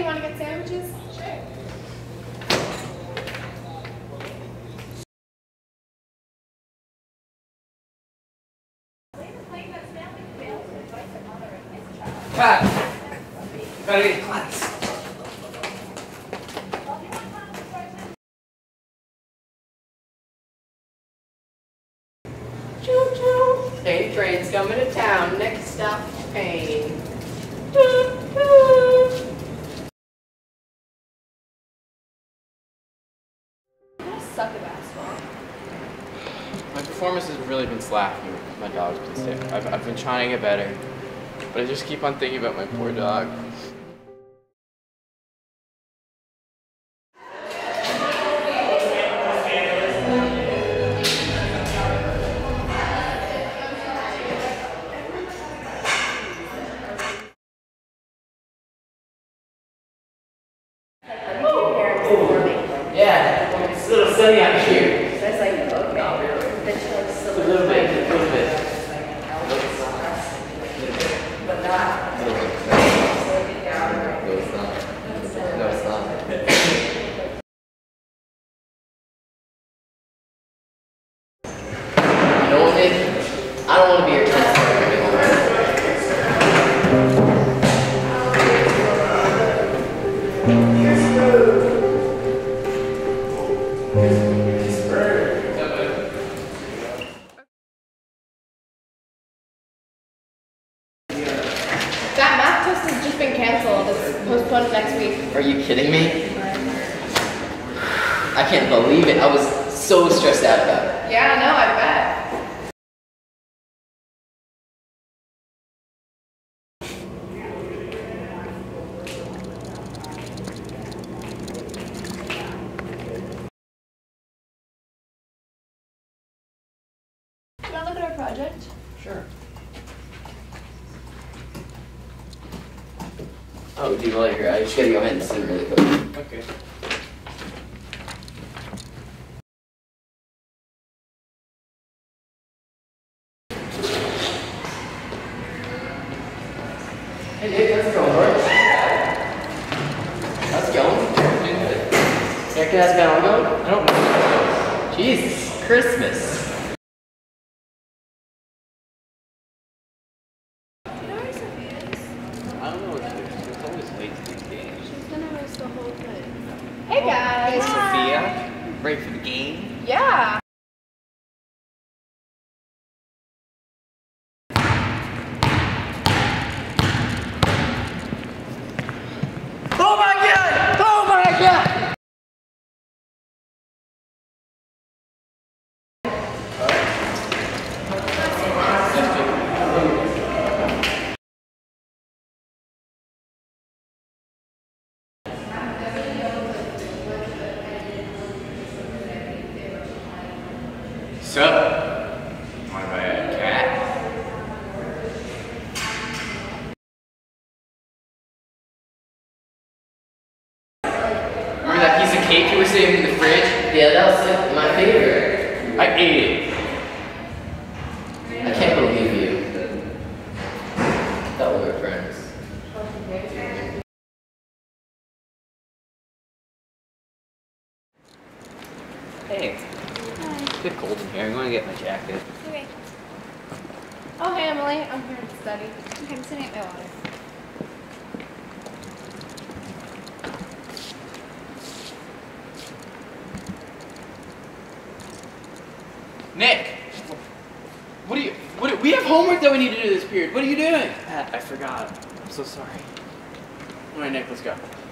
you want to get sandwiches? Sure. Cut! Gotta get class. Choo-choo! Pain train's coming to town. Next stop, Pain. Choo-choo! I suck at basketball. My performance has really been slacking. My dog's been sick. I've been trying to get better, but I just keep on thinking about my poor dog. Yeah, it's a little sunny out here. That's like, okay. Not really. It's a little bit, a little bit. But not. No, it's not. No, it's not. You know what, Nick? I don't want to be your transfer anymore. That math test has just been canceled. It's postponed next week. Are you kidding me? I can't believe it. I was so stressed out about it. Yeah, no, I bet. You want to look at our project? Sure. Oh, dude, while you're here, I just gotta go ahead and send really quick. Okay. Hey, Dave, how's it going, bro? How's it going? Eric, how's it going? I don't know. Jesus, Christmas. You know where Sophia is? I don't know what she is. She's always late to these games. She's gonna miss the whole thing. Hey guys! Sophia, ready for the game? Yeah! Oh my god! Oh my god! So, want to buy a cat? Remember that piece of cake you were saving in the fridge? Yeah, that was like my favorite. I ate it. I can't believe you. Thought we were friends. Hey. It's a bit cold in here. I'm going to get my jacket. Okay. Oh, hey Emily, I'm here to study. Okay, I'm sitting at my water. Nick! We have homework that we need to do this period. What are you doing? Pat, I forgot. I'm so sorry. All right, Nick, let's go.